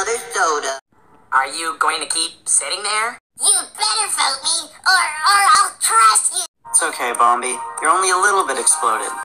another soda. Are you going to keep sitting there? You better vote me, or I'll trust you. It's okay, Bombi. You're only a little bit exploded.